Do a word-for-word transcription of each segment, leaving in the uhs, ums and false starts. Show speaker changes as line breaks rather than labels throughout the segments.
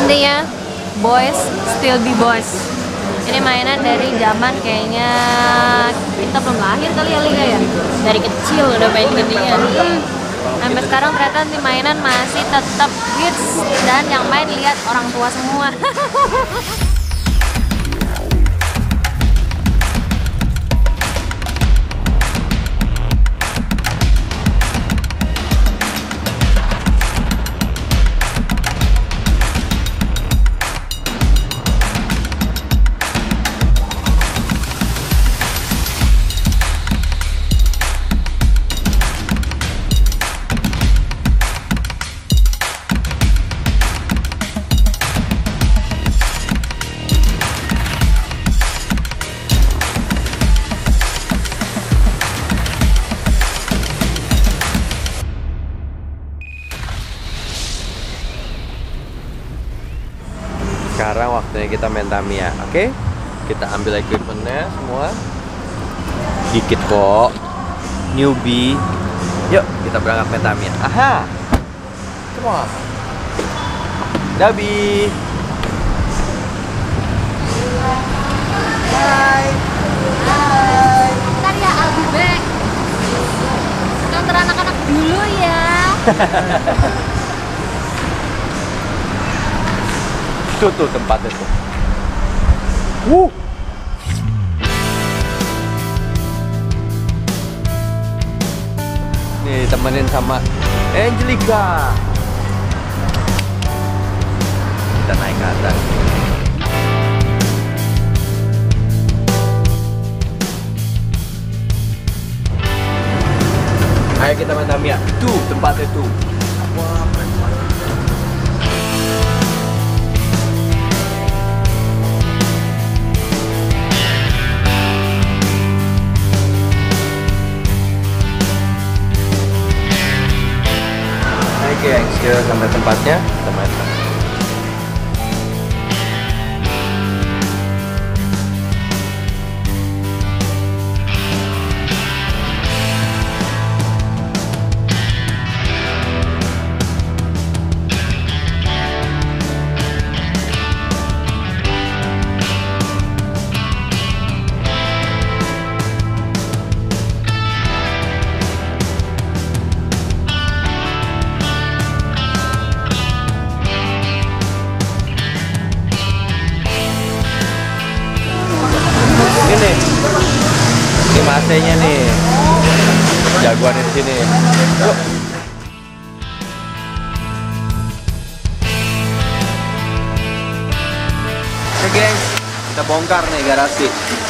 Intinya boys still be boys. Ini mainan dari zaman kayaknya kita belum lahir kali ya Liga ya. Dari kecil udah main ginian. Hmm. Sampai sekarang ternyata nih mainan masih tetap hits dan yang main lihat orang tua semua.
Sekarang waktunya kita main Tamiya, oke? Okay? Kita ambil equipmentnya semua. Dikit kok, newbie. Yuk, kita berangkat main Tamiya. Aha, come on, Dabi.
Hai. Hai. Ntar ya I'll be back. Nganter anak-anak dulu ya.
Tuh tuh tempatnya tuh. Wuh. Nih temenin sama Angelica. Kita naik ke atas. Ayo kita main Tamiya. Tuh tempatnya tuh. Wah, keren banget. Gengs, kita sampai tempatnya, kita main. Ini, ini masenya nih, jagoan di sini. Yuk. Oke gengs, kita bongkar nih garasi.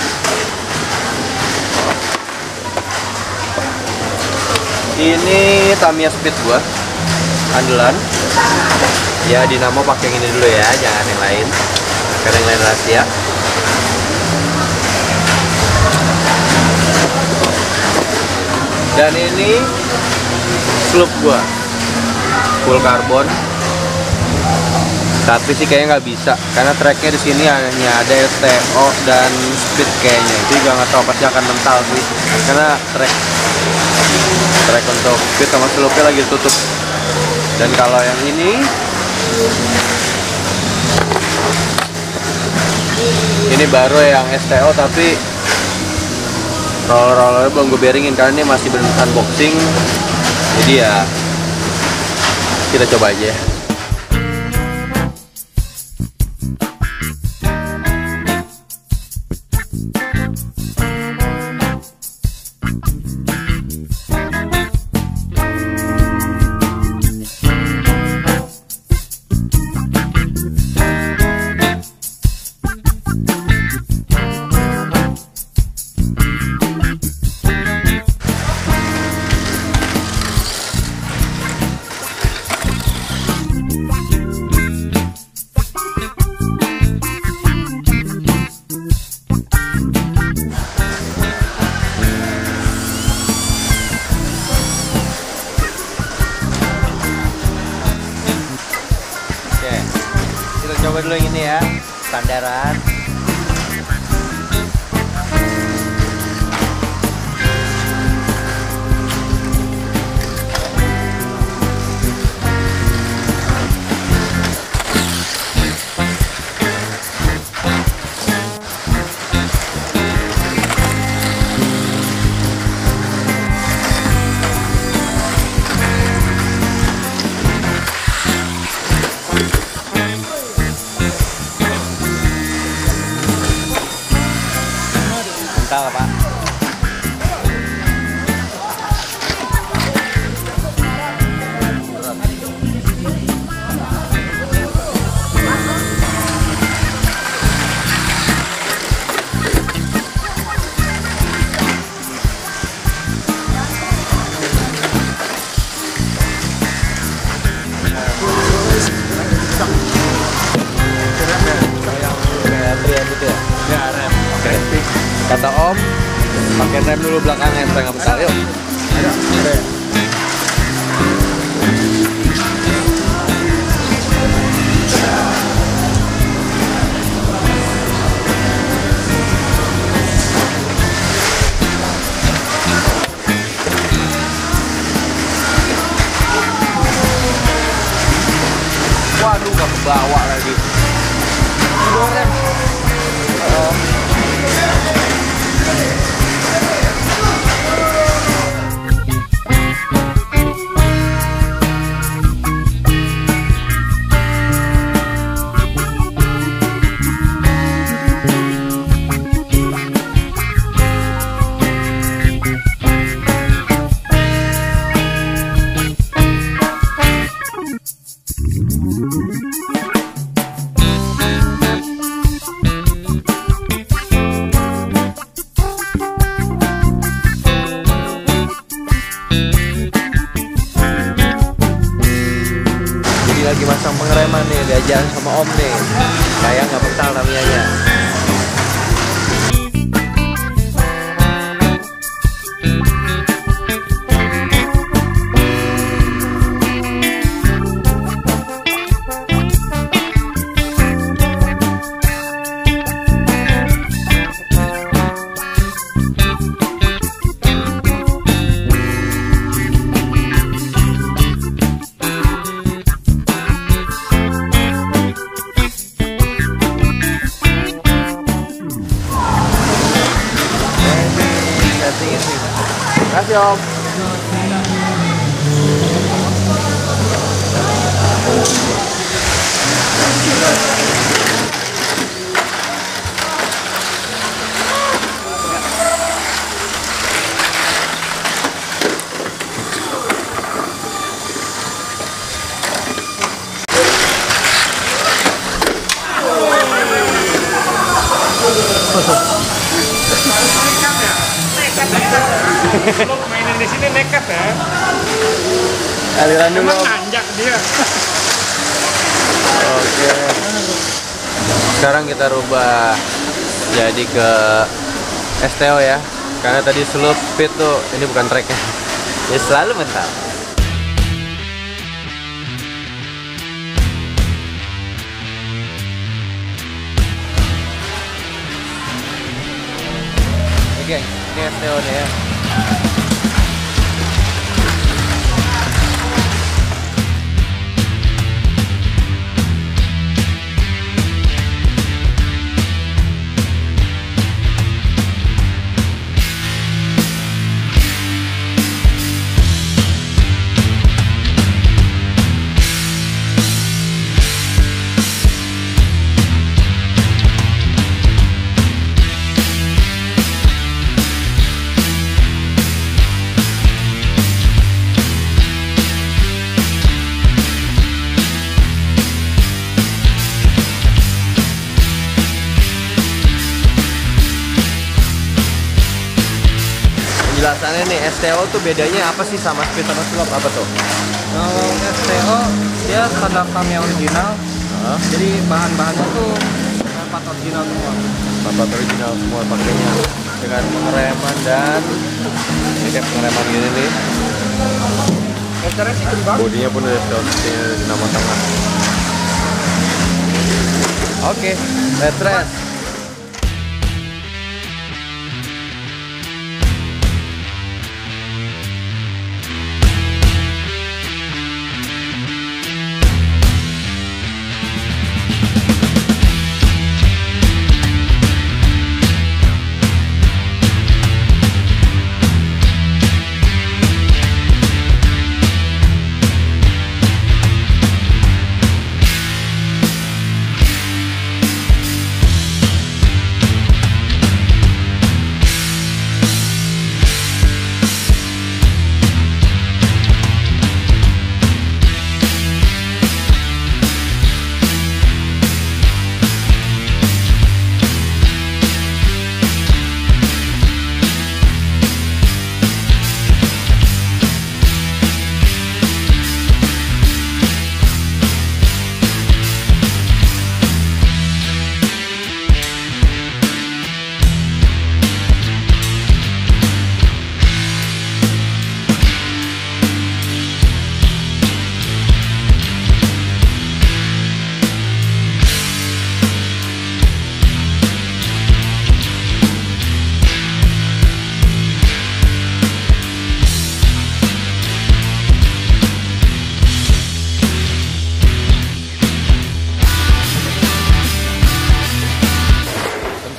Ini Tamiya Speed gua, andalan. Ya dinamo pakai yang ini dulu ya, jangan yang lain. Karena yang lain rahasia. Dan ini sloop gua full karbon, tapi sih kayaknya nggak bisa karena tracknya di sini hanya ada S T O dan speed kayaknya. Itu juga nggak tahu, pasti akan mental sih karena track track untuk speed sama sloopnya lagi ditutup. Dan kalau yang ini ini baru yang S T O tapi roller-rollernya belum gue bearingin karena ini masih belum unboxing, jadi ya kita coba aja. Coba dulu yang ini ya, sandaran. Kata Om, pakai rem dulu belakangnya supaya nggak mental. Yuk.
Ada. Ada.
Waduh, nggak kebawa lagi.
Goreng.
Oh. Lagi masang pengereman nih, diajarin sama Om nih, kayak nggak mental Tamiya-nya. Terima kasih Om.
Lo mainin di sini nekat ya.
Aliran dulu.
Emang nanjak dia.
Oke. Sekarang kita rubah jadi ke S T O ya. Karena tadi slow speed tuh, ini bukan tracknya. Ya selalu mental. Oke, ini S T O nih ya. Penjelasannya nih, S T O tuh bedanya apa sih sama speed sama slope, apa tuh?
Kalau S T O dia standar Tamiya original,
Hah?
jadi bahan-bahannya tuh part original semua.
Part original semua pakainya dengan pengereman dan ini kayak pengereman gini nih.
Dasarnya sih gede banget.
Bodinya pun udah S T O seperti dinamo tengah. Oke, let's rest.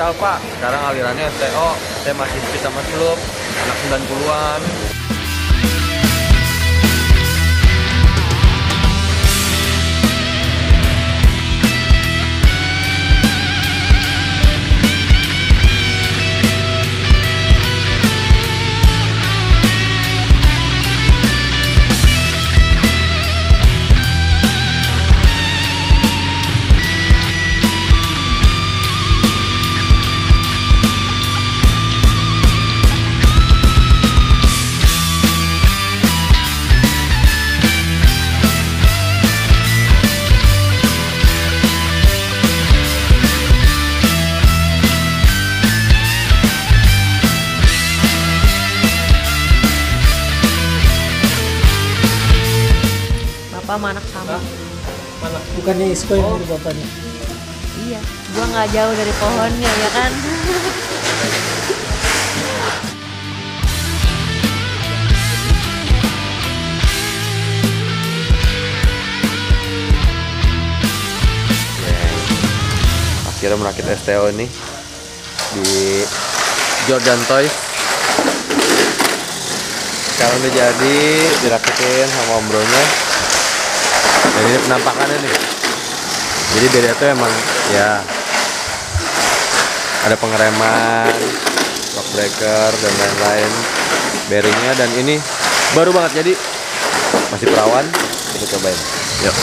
tahu Pak, sekarang alirannya S T O, saya masih speed sama slope, anak sembilan puluhan.
Bapak sama anak sama.
Bukannya Isko yang dari bapaknya.
Iya, gua nggak jauh dari pohonnya ya kan.
Akhirnya merakit S T O ini di Jordan Toys. Sekarang udah jadi dirakitin sama om bronya. Dan ini penampakannya nih. Jadi beda tuh emang ya ada pengereman, shock breaker dan lain-lain, bearingnya, dan ini baru banget jadi masih perawan. Kita cobain. Yuk.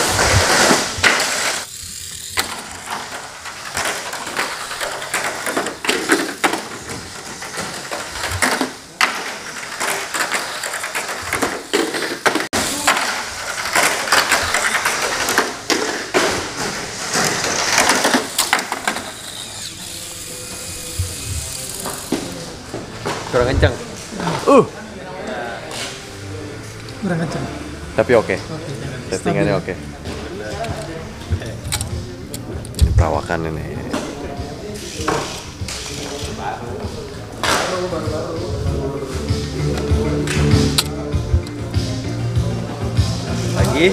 Kurang kencang. Uh.
Kurang kencang.
Tapi oke. Okay.
Oke.
Settingannya oke. Okay. Ini perawakan ini. Lagi.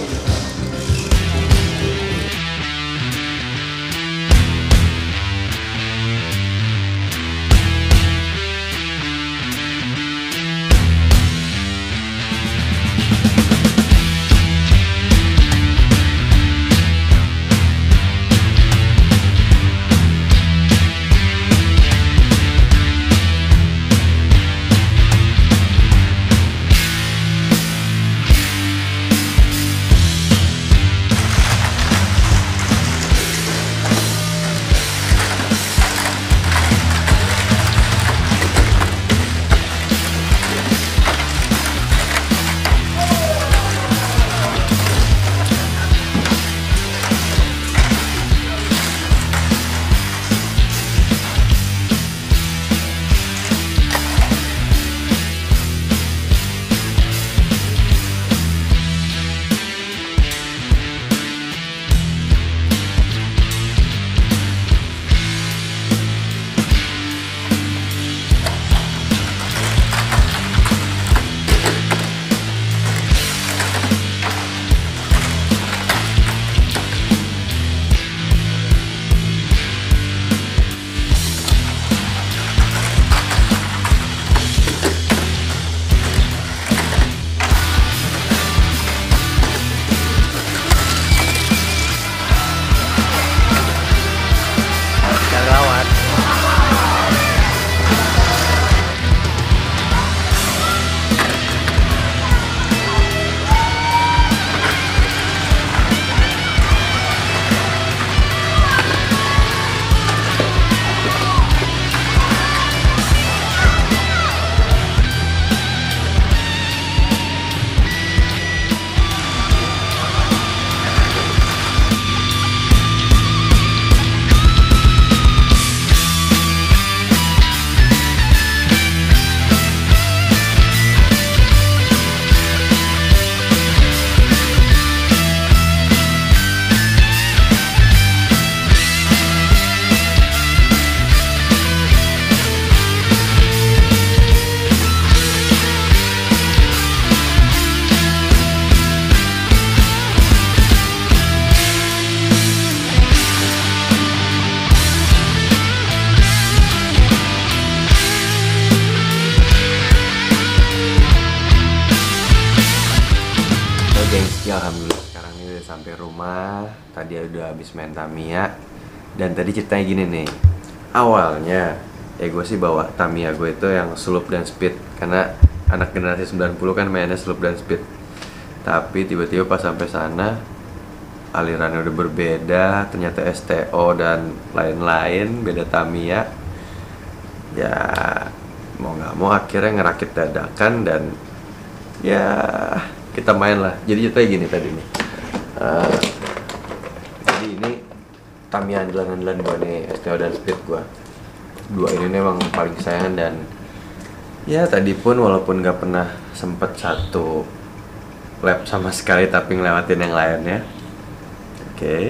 alhamdulillah sekarang ini udah sampai rumah. Tadi udah habis main Tamiya. Dan tadi ceritanya gini nih. Awalnya ya gue sih bawa Tamiya gue itu yang slope dan speed, karena anak generasi sembilan puluh kan mainnya slope dan speed. Tapi tiba-tiba pas sampai sana alirannya udah berbeda, ternyata S T O dan lain-lain, beda Tamiya. Ya mau nggak mau akhirnya ngerakit dadakan dan ya kita main lah. Jadi ceritanya gini tadi nih. Uh, jadi ini Tamiya andalan-andalan gue nih, S T O dan speed gue. Dua ini memang paling kesayangan dan ya tadi pun walaupun nggak pernah sempet satu lap sama sekali tapi ngelewatin yang lainnya. Oke okay.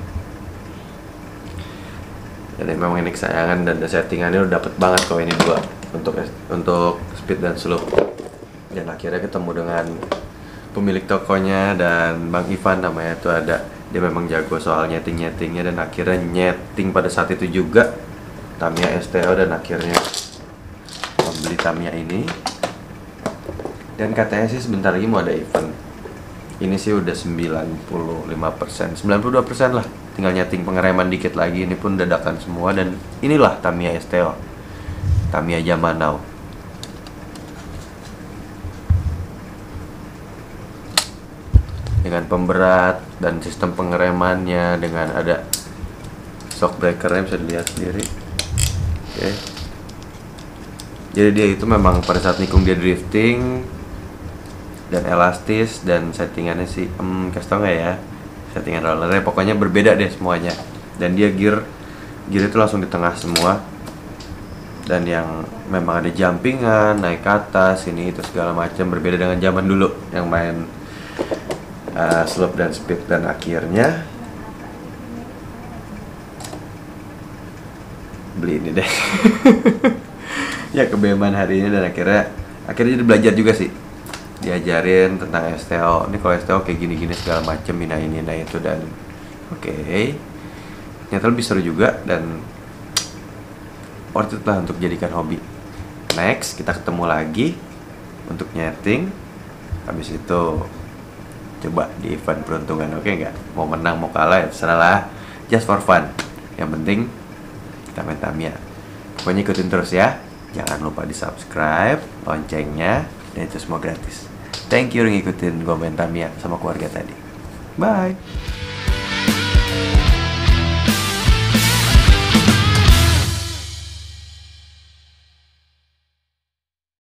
Jadi memang ini kesayangan dan settingannya udah dapet banget kok ini dua untuk untuk speed dan slope. Dan akhirnya ketemu dengan pemilik tokonya dan Bang Ivan namanya itu ada. Dia memang jago soal nyeting-nyetingnya dan akhirnya nyeting pada saat itu juga Tamiya S T O dan akhirnya membeli Tamiya ini. Dan katanya sih sebentar lagi mau ada event. Ini sih udah sembilan puluh lima persen, sembilan puluh dua persen lah. Tinggal nyeting pengereman dikit lagi. Ini pun dadakan semua dan inilah Tamiya S T O, Tamiya zaman now. Dengan pemberat dan sistem pengeremannya, dengan ada shock breakernya bisa dilihat sendiri. Oke. Okay. Jadi dia itu memang pada saat nikung dia drifting dan elastis dan settingannya sih, hmm, kasih tau nggak ya? Settingan rollernya pokoknya berbeda deh semuanya. Dan dia gear, gear itu langsung di tengah semua. Dan yang memang ada jumpingan, naik ke atas, ini itu segala macam, berbeda dengan zaman dulu yang main uh, slope dan speed. Dan akhirnya beli ini deh. Ya kebeman hari ini dan akhirnya akhirnya jadi belajar juga sih, diajarin tentang S T O. Ini kalau S T O kayak gini-gini segala macem, ini ini nah itu dan oke okay. Ternyata lebih seru juga dan worth it lah untuk jadikan hobi. Next kita ketemu lagi untuk nyeting. Habis itu coba di event peruntungan, oke okay nggak? Mau menang mau kalah ya terserah lah, just for fun. Yang penting kita main Tamiya. Pokoknya ikutin terus ya. Jangan lupa di subscribe, loncengnya, dan itu semua gratis. Thank you udah ngikutin gue main Tamiya sama keluarga tadi. Bye.